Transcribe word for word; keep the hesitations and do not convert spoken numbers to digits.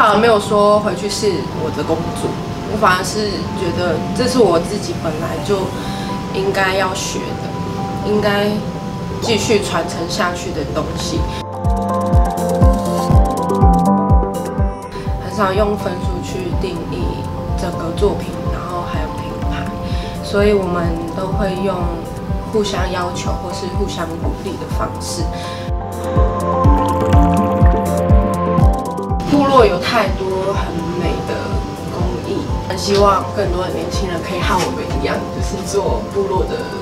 反而没有说回去是我的工作，我反而是觉得这是我自己本来就应该要学的，应该继续传承下去的东西。很少用分数去定义整个作品，然后还有品牌，所以我们都会用互相要求或是互相鼓励的方式。部落有太多很美的工艺，很希望更多的年轻人可以和我们一样，就是做部落的